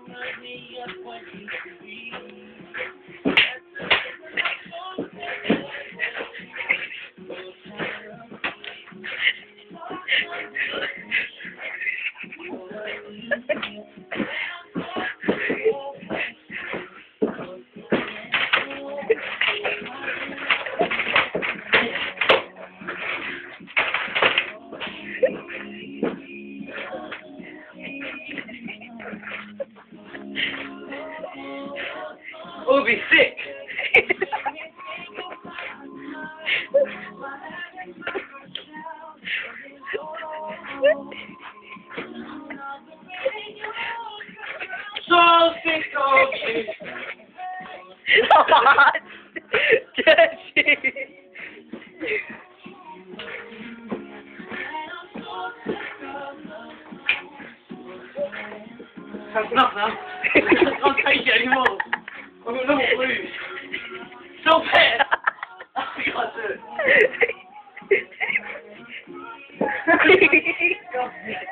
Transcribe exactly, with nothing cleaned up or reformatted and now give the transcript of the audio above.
Oh, it'd be sick. So sick of you. Jesse. That's enough now. I can't take it anymore. I'm gonna not lose. Stop it! I can't do it.